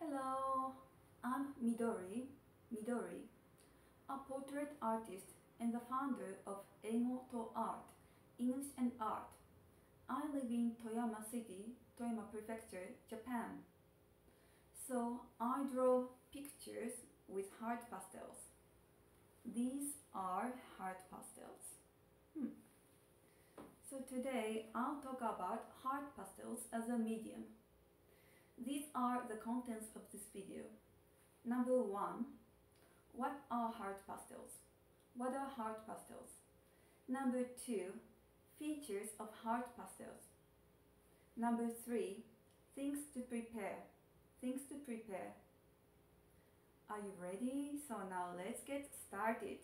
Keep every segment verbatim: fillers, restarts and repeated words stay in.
Hello, I'm Midori, Midori, a portrait artist and the founder of Eigo-to-Art, English and Art. I live in Toyama City, Toyama Prefecture, Japan. So I draw pictures with hard pastels. These are hard pastels. Hmm. So today I'll talk about hard pastels as a medium. These are the contents of this video. Number one, what are hard pastels? What are hard pastels? Number two, features of hard pastels. Number three, things to prepare. Things to prepare. Are you ready? So now let's get started.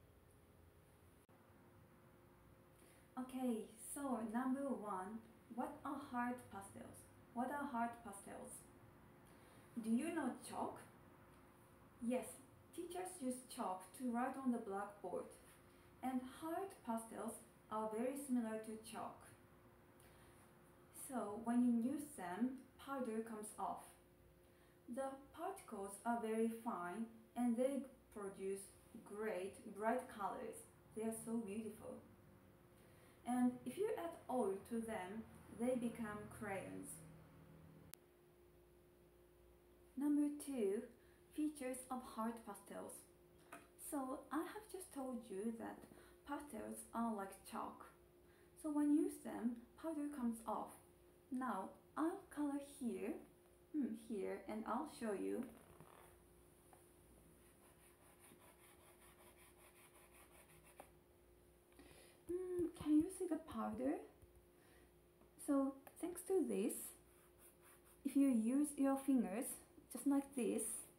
Okay, so number one, what are hard pastels? What are hard pastels? Do you know chalk? Yes, teachers use chalk to write on the blackboard, and hard pastels are very similar to chalk. So when you use them, powder comes off. The particles are very fine and they produce great bright colors. They are so beautiful. And if you add oil to them, they become crayons. Number two, features of hard pastels. So I have just told you that pastels are like chalk. So when you use them, powder comes off. Now I'll color here, hmm, here, and I'll show you. Hmm, can you see the powder? So thanks to this, if you use your fingers, just like this,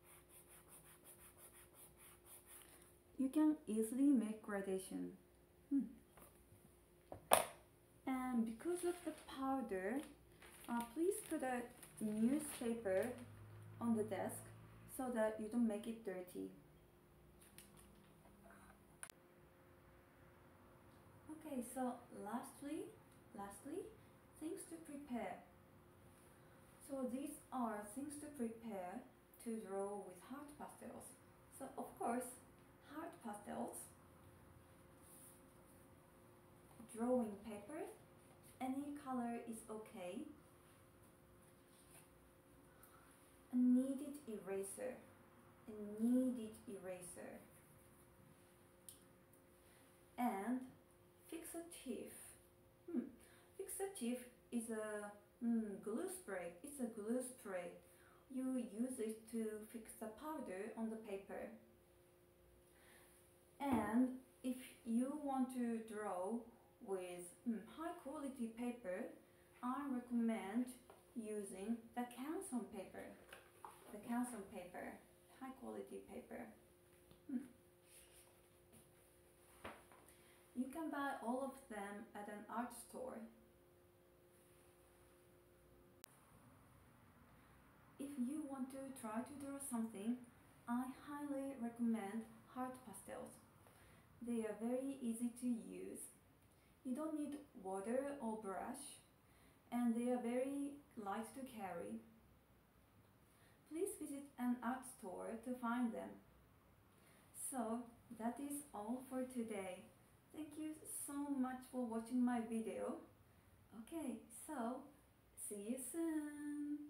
you can easily make gradation. Hmm. And because of the powder, uh, please put a newspaper on the desk so that you don't make it dirty. Okay, so lastly, lastly, things to prepare. So these are things to prepare to draw with hard pastels. So of course, hard pastels, drawing paper, any color is okay. A kneaded eraser, a kneaded eraser, and fixative. Hmm. Fixative is a mm, glue spray. It's a glue spray. You use it to fix the powder on the paper. And if you want to draw with mm, high quality paper, I recommend using the Canson paper. The Canson paper, high quality paper. Hmm. You can buy all of them at an art store. If you want to try to draw something, I highly recommend hard pastels. They are very easy to use. You don't need water or brush, and they are very light to carry. Please visit an art store to find them. So that is all for today. Thank you so much for watching my video. Okay, so see you soon.